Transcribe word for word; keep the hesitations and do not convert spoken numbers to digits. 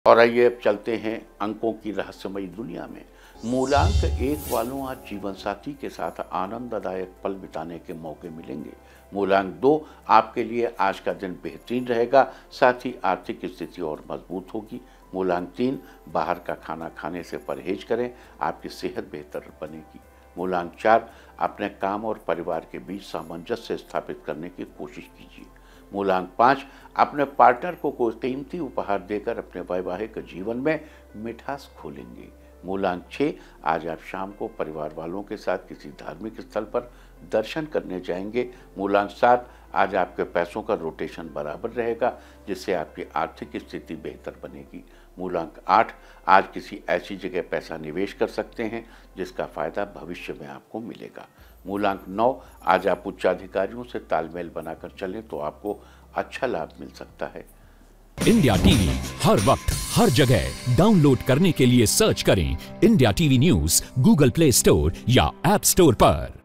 और आइए अब चलते हैं अंकों की रहस्यमयी दुनिया में। मूलांक एक वालों आज जीवन साथी के साथ आनंददायक पल बिताने के मौके मिलेंगे। मूलांक दो आपके लिए आज का दिन बेहतरीन रहेगा, साथ ही आर्थिक स्थिति और मजबूत होगी। मूलांक तीन बाहर का खाना खाने से परहेज करें, आपकी सेहत बेहतर बनेगी। मूलांक चार अपने काम और परिवार के बीच सामंजस्य स्थापित करने की कोशिश कीजिए। मूलांक पाँच अपने पार्टनर को कोई कीमती उपहार देकर अपने वैवाहिक जीवन में मिठास खोलेंगे। मूलांक छः आज आप शाम को परिवार वालों के साथ किसी धार्मिक स्थल पर दर्शन करने जाएंगे। मूलांक सात आज आपके पैसों का रोटेशन बराबर रहेगा, जिससे आपकी आर्थिक स्थिति बेहतर बनेगी। मूलांक आठ आज किसी ऐसी जगह पैसा निवेश कर सकते हैं जिसका फायदा भविष्य में आपको मिलेगा। मूलांक नौ आज आप उच्चाधिकारियों से तालमेल बनाकर चलें तो आपको अच्छा लाभ मिल सकता है। इंडिया टीवी हर वक्त हर जगह डाउनलोड करने के लिए सर्च करें India TV news Google Play store या ऐप स्टोर पर।